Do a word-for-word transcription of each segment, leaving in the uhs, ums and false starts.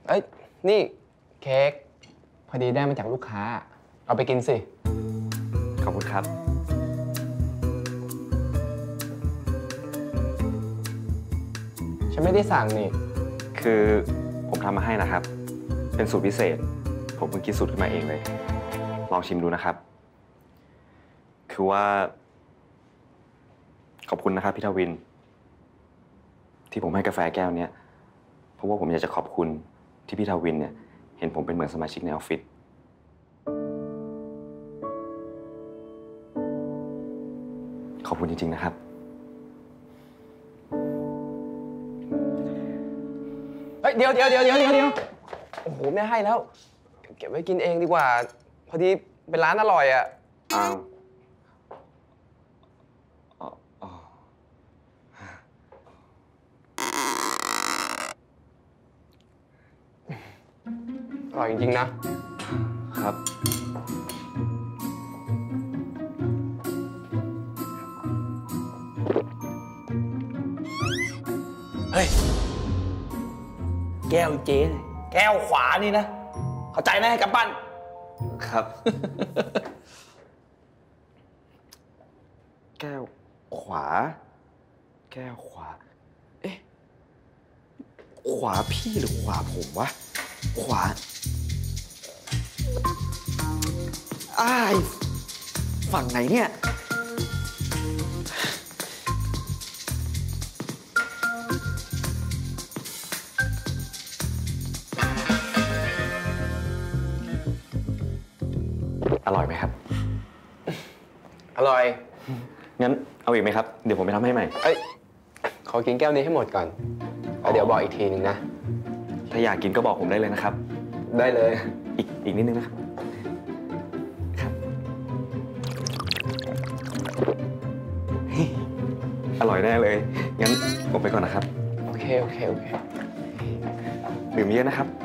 เอ้ยนี่เค้กพอดีได้มาจากลูกค้าเอาไปกินสิขอบคุณครับฉันไม่ได้สั่งนี่คือผมทำมาให้นะครับเป็นสูตรพิเศษผมเพิ่งคิดสูตรขึ้นมาเองเลยลองชิมดูนะครับคือว่าขอบคุณนะครับพี่ทวินที่ผมให้กาแฟแก้วนี้เพราะว่าผมอยากจะขอบคุณที่พี่ทวินเนี่ยเห็นผมเป็นเหมือนสมาชิกในออฟฟิศขอบคุณจริงๆนะครับเฮ้ยเดี๋ยวเดี๋ยวเดี๋ยวเดี๋ยวเดี๋ยวโอ้โหไม่ให้แล้วเก็บไว้กินเองดีกว่าพอดีเป็นร้านอร่อยอ่ะอ้าวอร่อยจริงๆนะครับเฮ้ยแก้วเจ๊แก้วขวานี่นะเข้าใจนะให้กำปั้นครับ แก้วขวาแก้วขวาเอ๊ะขวาพี่หรือขวาผมวะขวาอ้ายฝั่งไหนเนี่ยอร่อยไหมครับอร่อยงั้นเอาอีกไหมครับเดี๋ยวผมไปทำให้ใหม่เอ้ยขอกินแก้วนี้ให้หมดก่อนแล้วเดี๋ยวบอกอีกทีนึงนะถ้าอยากกินก็บอกผมได้เลยนะครับได้เลยอีกอีกนิดนึงนะครับครับอร่อยแน่เลยงั้นผมไปก่อนนะครับโอเคโอเคโอเคดื่มเยอะนะครับ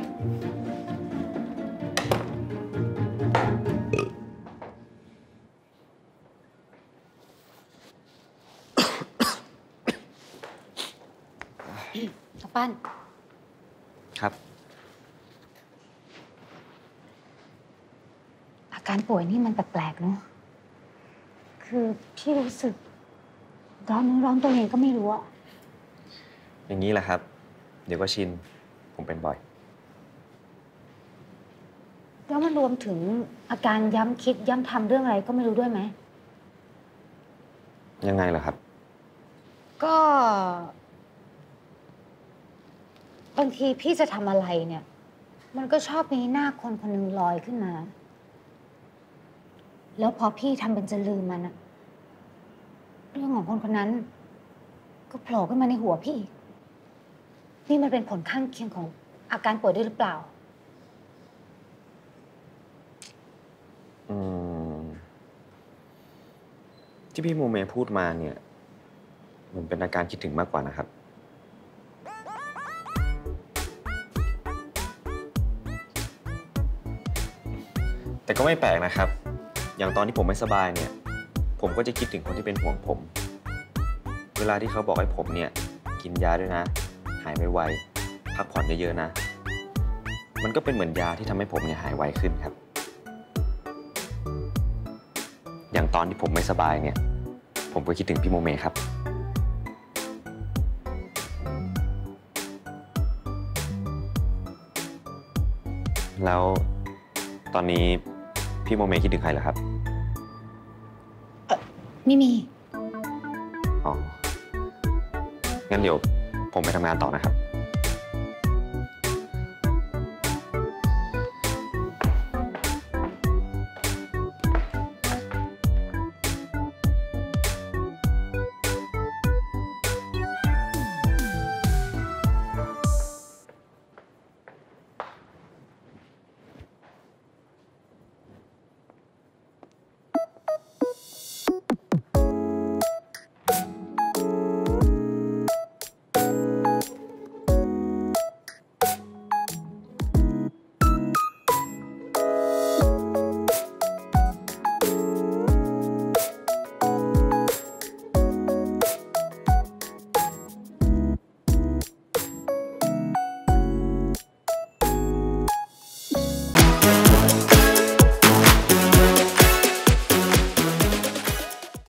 ปั้นครับอาการป่วยนี่มันแปลกๆเนาะคือพี่รู้สึกร้อนเนื้อร้อนตัวเองก็ไม่รู้อะอย่างนี้แหละครับเดี๋ยวก็ชินผมเป็นบ่อยแล้วมันรวมถึงอาการย้ำคิดย้ำทำเรื่องอะไรก็ไม่รู้ด้วยไหมยังไงล่ะครับก็บางทีพี่จะทำอะไรเนี่ยมันก็ชอบมีหน้าคนคนหนึ่งลอยขึ้นมาแล้วพอพี่ทำเป็นจะลืมมันอะเรื่องของคนคนนั้นก็โผล่ขึ้นมาในหัวพี่อีกนี่มันเป็นผลข้างเคียงของอาการป่วยด้วยหรือเปล่าอืมที่พี่โมเมพูดมาเนี่ยมันเป็นอาการคิดถึงมากกว่านะครับแต่ก็ไม่แปลกนะครับอย่างตอนที่ผมไม่สบายเนี่ยผมก็จะคิดถึงคนที่เป็นห่วงผมเวลาที่เขาบอกให้ผมเนี่ยกินยาด้วยนะหายไวๆพักผ่อนเยอะๆนะมันก็เป็นเหมือนยาที่ทำให้ผมเนี่ยหายไวขึ้นครับอย่างตอนที่ผมไม่สบายเนี่ยผมก็คิดถึงพี่โมเมครับแล้วตอนนี้พี่โมเมคิดถึงใครเหรอครับเอ่อไม่มีอ๋องั้นเดี๋ยวผมไปทำงานต่อนะครับ